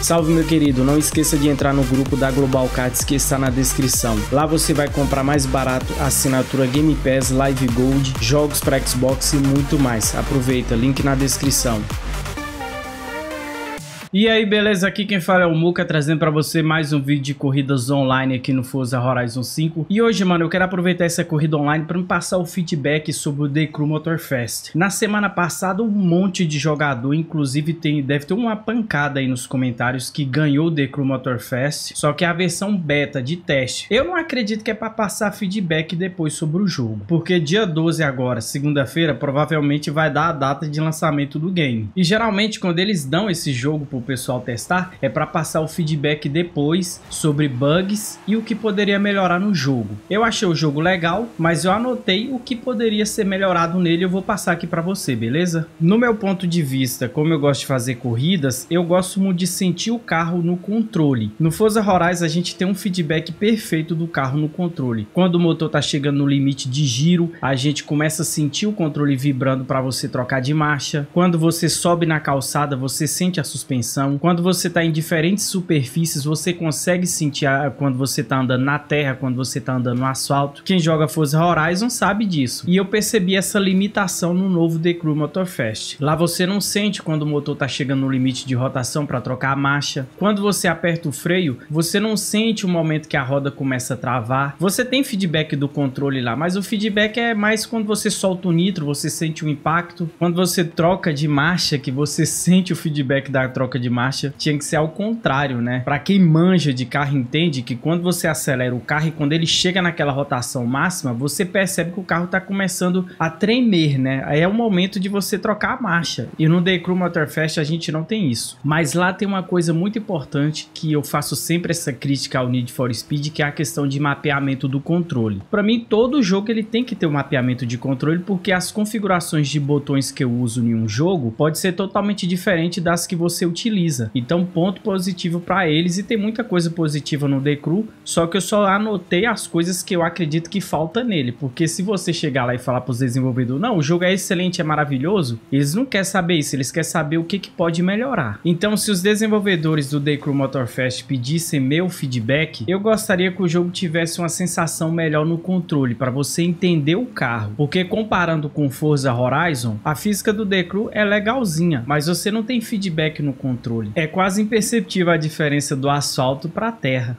Salve, meu querido, não esqueça de entrar no grupo da Global Cards que está na descrição. Lá você vai comprar mais barato a assinatura Game Pass, Live Gold, jogos para Xbox e muito mais. Aproveita, link na descrição. E aí, beleza? Aqui quem fala é o Muka, trazendo pra você mais um vídeo de corridas online aqui no Forza Horizon 5. E hoje, mano, eu quero aproveitar essa corrida online pra me passar o feedback sobre o The Crew Motorfest. Na semana passada, um monte de jogador, inclusive deve ter uma pancada aí nos comentários que ganhou o The Crew Motorfest, só que é a versão beta de teste. Eu não acredito que é pra passar feedback depois sobre o jogo, porque dia 12 agora, segunda-feira, provavelmente vai dar a data de lançamento do game. E geralmente quando eles dão esse jogo pro pessoal testar, é para passar o feedback depois sobre bugs e o que poderia melhorar no jogo. Eu achei o jogo legal, mas eu anotei o que poderia ser melhorado nele e eu vou passar aqui para você, beleza? No meu ponto de vista, como eu gosto de fazer corridas, eu gosto muito de sentir o carro no controle. No Forza Horizon a gente tem um feedback perfeito do carro no controle. Quando o motor tá chegando no limite de giro, a gente começa a sentir o controle vibrando para você trocar de marcha. Quando você sobe na calçada, você sente a suspensão. Quando você está em diferentes superfícies, você consegue sentir quando você está andando na terra, quando você está andando no asfalto. Quem joga Forza Horizon sabe disso. E eu percebi essa limitação no novo The Crew Motorfest. Lá você não sente quando o motor está chegando no limite de rotação para trocar a marcha. Quando você aperta o freio, você não sente o momento que a roda começa a travar. Você tem feedback do controle lá, mas o feedback é mais quando você solta o nitro, você sente o impacto. Quando você troca de marcha, que você sente o feedback da troca de marcha. Tinha que ser ao contrário, né? Para quem manja de carro entende que quando você acelera o carro e quando ele chega naquela rotação máxima, você percebe que o carro tá começando a tremer, né? Aí é o momento de você trocar a marcha. E no The Crew Motorfest a gente não tem isso. Mas lá tem uma coisa muito importante que eu faço sempre essa crítica ao Need for Speed, que é a questão de mapeamento do controle. Para mim, todo jogo ele tem que ter um mapeamento de controle, porque as configurações de botões que eu uso em um jogo pode ser totalmente diferente das que você utiliza. Então, ponto positivo para eles, e tem muita coisa positiva no The Crew, só que eu só anotei as coisas que eu acredito que falta nele, porque se você chegar lá e falar para os desenvolvedores, não, o jogo é excelente, é maravilhoso, eles não querem saber isso, eles querem saber o que pode melhorar. Então, se os desenvolvedores do The Crew Motorfest pedissem meu feedback, eu gostaria que o jogo tivesse uma sensação melhor no controle, para você entender o carro, porque comparando com Forza Horizon, a física do The Crew é legalzinha, mas você não tem feedback no controle. É quase imperceptível a diferença do asfalto para a terra.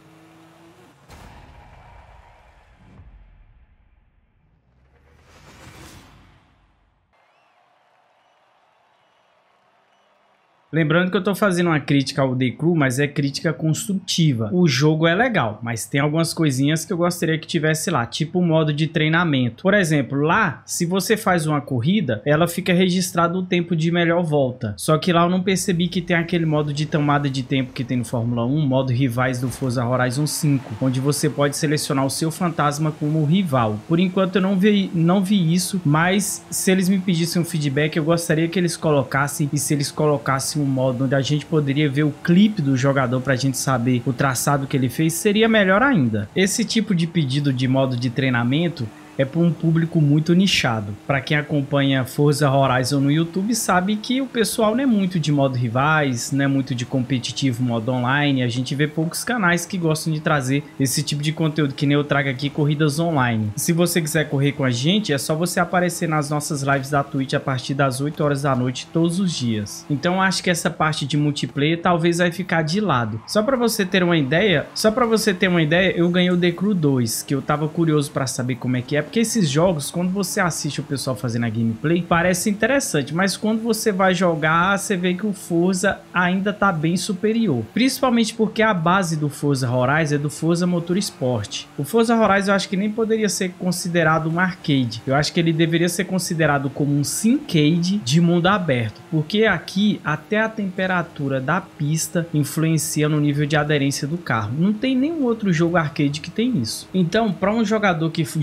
Lembrando que eu tô fazendo uma crítica ao The Crew, mas é crítica construtiva. O jogo é legal, mas tem algumas coisinhas que eu gostaria que tivesse lá, tipo o modo de treinamento. Por exemplo, lá, se você faz uma corrida, ela fica registrado o tempo de melhor volta. Só que lá eu não percebi que tem aquele modo de tomada de tempo que tem no Fórmula 1, modo rivais do Forza Horizon 5, onde você pode selecionar o seu fantasma como rival. Por enquanto eu não vi isso, mas se eles me pedissem um feedback, eu gostaria que eles colocassem, e se eles colocassem um modo onde a gente poderia ver o clipe do jogador para a gente saber o traçado que ele fez, seria melhor ainda. Esse tipo de pedido de modo de treinamento é para um público muito nichado. Para quem acompanha Forza Horizon no YouTube sabe que o pessoal não é muito de modo rivais, não é muito de competitivo modo online. A gente vê poucos canais que gostam de trazer esse tipo de conteúdo, que nem eu trago aqui, corridas online. Se você quiser correr com a gente, é só você aparecer nas nossas lives da Twitch a partir das 8 horas da noite todos os dias. Então acho que essa parte de multiplayer talvez vai ficar de lado. Só para você ter uma ideia, eu ganhei o The Crew 2, que eu tava curioso para saber como é que é. Porque esses jogos, quando você assiste o pessoal fazendo a gameplay, parece interessante, mas quando você vai jogar, você vê que o Forza ainda tá bem superior. Principalmente porque a base do Forza Horizon é do Forza Motorsport. O Forza Horizon eu acho que nem poderia ser considerado um arcade. Eu acho que ele deveria ser considerado como um simcade de mundo aberto. Porque aqui, até a temperatura da pista influencia no nível de aderência do carro. Não tem nenhum outro jogo arcade que tem isso. Então, para um jogador que joga Forza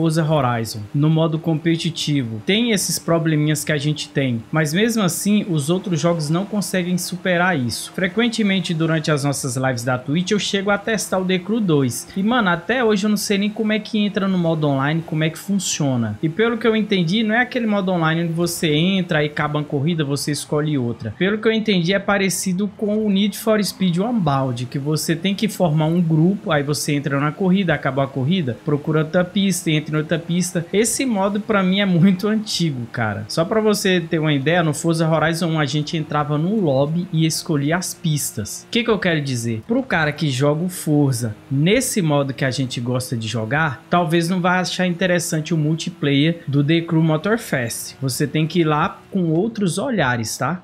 Forza Horizon no modo competitivo tem esses probleminhas que a gente tem, mas mesmo assim os outros jogos não conseguem superar isso. Frequentemente durante as nossas lives da Twitch eu chego a testar o The Crew 2 e mano, até hoje eu não sei nem como é que entra no modo online, como é que funciona. E pelo que eu entendi, não é aquele modo online onde você entra e acaba a corrida, você escolhe outra. Pelo que eu entendi, é parecido com o Need for Speed Unbound, que você tem que formar um grupo, aí você entra na corrida, acabou a corrida, procura outra pista, entra em outra pista. Esse modo pra mim é muito antigo, cara. Só pra você ter uma ideia, no Forza Horizon 1 a gente entrava no lobby e escolhia as pistas. O que eu quero dizer? Pro cara que joga o Forza nesse modo que a gente gosta de jogar, talvez não vai achar interessante o multiplayer do The Crew Motorfest. Você tem que ir lá com outros olhares, tá?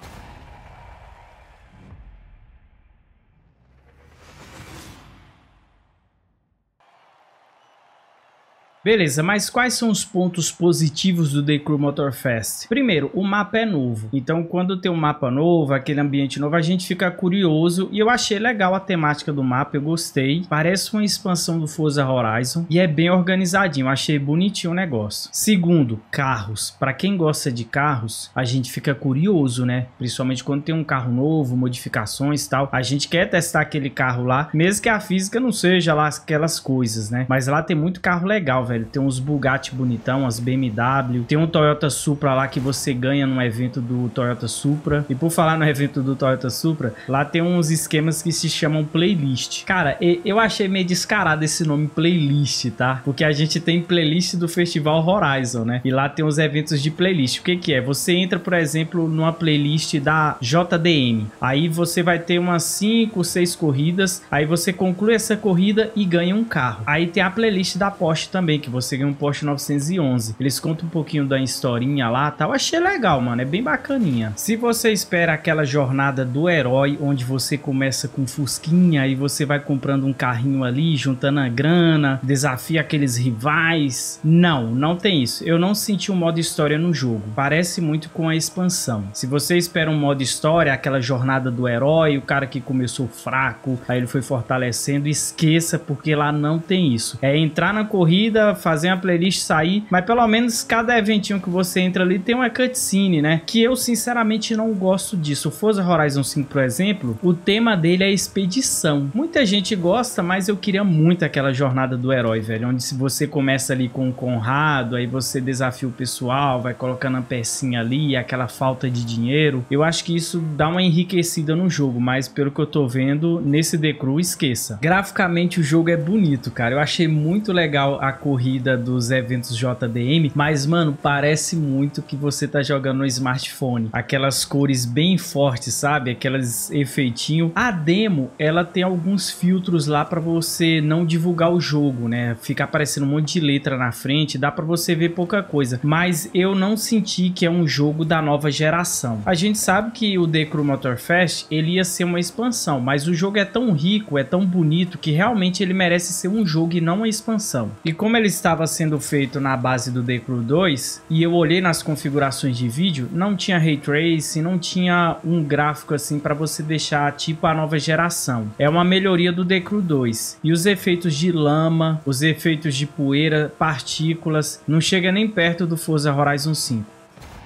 Beleza, mas quais são os pontos positivos do The Crew Motorfest? Primeiro, o mapa é novo. Então, quando tem um mapa novo, aquele ambiente novo, a gente fica curioso. E eu achei legal a temática do mapa, eu gostei. Parece uma expansão do Forza Horizon e é bem organizadinho. Eu achei bonitinho o negócio. Segundo, carros. Para quem gosta de carros, a gente fica curioso, né? Principalmente quando tem um carro novo, modificações e tal. A gente quer testar aquele carro lá, mesmo que a física não seja lá aquelas coisas, né? Mas lá tem muito carro legal, velho. Tem uns Bugatti bonitão, as BMW, tem um Toyota Supra lá que você ganha no evento do Toyota Supra. E por falar no evento do Toyota Supra, lá tem uns esquemas que se chamam playlist. Cara, eu achei meio descarado esse nome playlist, tá? Porque a gente tem playlist do Festival Horizon, né? E lá tem os eventos de playlist. O que que é? Você entra, por exemplo, numa playlist da JDM. Aí você vai ter umas 5, 6 corridas. Aí você conclui essa corrida e ganha um carro. Aí tem a playlist da Porsche também, que você ganha um Porsche 911. Eles contam um pouquinho da historinha lá, tal. Achei legal, mano, é bem bacaninha. Se você espera aquela jornada do herói, onde você começa com fusquinha e você vai comprando um carrinho ali, juntando a grana, desafia aqueles rivais, não tem isso. Eu não senti um modo história no jogo. Parece muito com a expansão. Se você espera um modo história, aquela jornada do herói, o cara que começou fraco, aí ele foi fortalecendo, esqueça, porque lá não tem isso. É entrar na corrida, fazer uma playlist, sair, mas pelo menos cada eventinho que você entra ali tem uma cutscene, né? Que eu sinceramente não gosto disso. O Forza Horizon 5, por exemplo, o tema dele é expedição. Muita gente gosta, mas eu queria muito aquela jornada do herói, velho, onde se você começa ali com o Conrado, aí você desafia o pessoal, vai colocando a pecinha ali, aquela falta de dinheiro. Eu acho que isso dá uma enriquecida no jogo, mas pelo que eu tô vendo, nesse The Crew, esqueça. Graficamente o jogo é bonito, cara. Eu achei muito legal a corrida dos eventos JDM, mas mano, parece muito que você tá jogando no smartphone, aquelas cores bem fortes, sabe, aquelas efeitinho. A demo, ela tem alguns filtros lá para você não divulgar o jogo, né, fica aparecendo um monte de letra na frente, dá para você ver pouca coisa, mas eu não senti que é um jogo da nova geração. A gente sabe que o The Crew Motorfest, ele ia ser uma expansão, mas o jogo é tão rico, é tão bonito, que realmente ele merece ser um jogo e não uma expansão. E como ele estava sendo feito na base do The Crew 2 e eu olhei nas configurações de vídeo, não tinha Ray Tracing, não tinha um gráfico assim para você deixar tipo a nova geração. É uma melhoria do The Crew 2 e os efeitos de lama, os efeitos de poeira, partículas, não chega nem perto do Forza Horizon 5.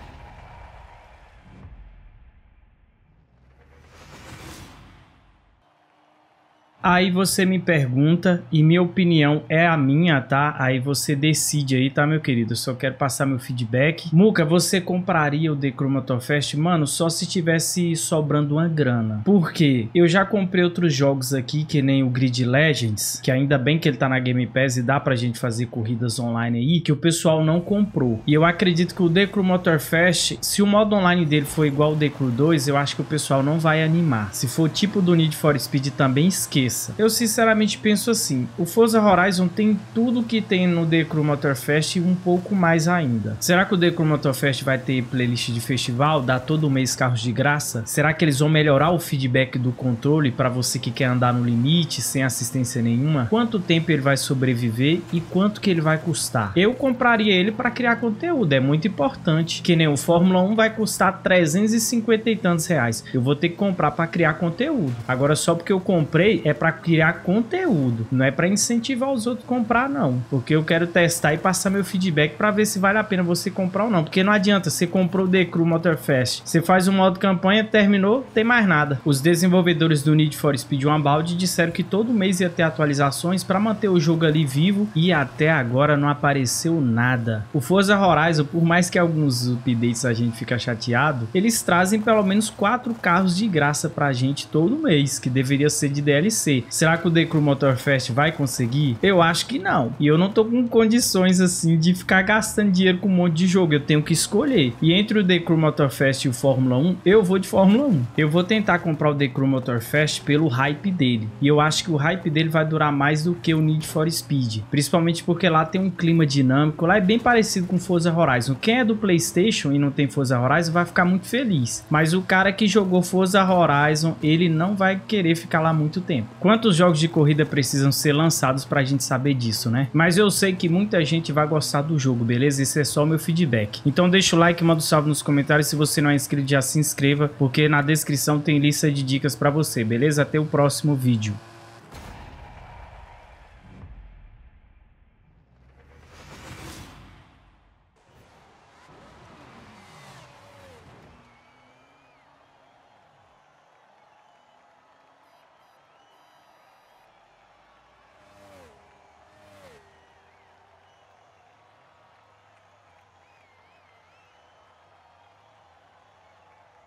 Aí você me pergunta e minha opinião é a minha, tá? Aí você decide aí, tá, meu querido? Eu só quero passar meu feedback. Muca, você compraria o The Crew Motorfest? Mano, só se tivesse sobrando uma grana. Por quê? Eu já comprei outros jogos aqui, que nem o Grid Legends, que ainda bem que ele tá na Game Pass e dá pra gente fazer corridas online aí, que o pessoal não comprou. E eu acredito que o The Crew Motorfest, se o modo online dele for igual ao The Crew 2, eu acho que o pessoal não vai animar. Se for tipo do Need for Speed também, esqueça. Eu sinceramente penso assim, o Forza Horizon tem tudo que tem no The Crew Motorfest e um pouco mais ainda. Será que o The Crew Motorfest vai ter playlist de festival, dar todo mês carros de graça? Será que eles vão melhorar o feedback do controle para você que quer andar no limite, sem assistência nenhuma? Quanto tempo ele vai sobreviver e quanto que ele vai custar? Eu compraria ele para criar conteúdo, é muito importante. Que nem o Fórmula 1 vai custar 350 e tantos reais. Eu vou ter que comprar para criar conteúdo. Agora só porque eu comprei é para criar conteúdo, não é para incentivar os outros a comprar não, porque eu quero testar e passar meu feedback para ver se vale a pena você comprar ou não, porque não adianta, você comprou o The Crew Motorfest, você faz o modo campanha, terminou, tem mais nada. Os desenvolvedores do Need for Speed Unbound disseram que todo mês ia ter atualizações para manter o jogo ali vivo e até agora não apareceu nada. O Forza Horizon, por mais que alguns updates a gente fica chateado, eles trazem pelo menos 4 carros de graça pra gente todo mês, que deveria ser de DLC. Será que o The Crew Motorfest vai conseguir? Eu acho que não. E eu não tô com condições assim de ficar gastando dinheiro com um monte de jogo. Eu tenho que escolher. E entre o The Crew Motorfest e o Fórmula 1, eu vou de Fórmula 1. Eu vou tentar comprar o The Crew Motorfest pelo hype dele. E eu acho que o hype dele vai durar mais do que o Need for Speed. Principalmente porque lá tem um clima dinâmico. Lá é bem parecido com Forza Horizon. Quem é do PlayStation e não tem Forza Horizon vai ficar muito feliz. Mas o cara que jogou Forza Horizon, ele não vai querer ficar lá muito tempo. Quantos jogos de corrida precisam ser lançados pra gente saber disso, né? Mas eu sei que muita gente vai gostar do jogo, beleza? Esse é só o meu feedback. Então deixa o like, manda um salve nos comentários. Se você não é inscrito, já se inscreva, porque na descrição tem lista de dicas pra você, beleza? Até o próximo vídeo.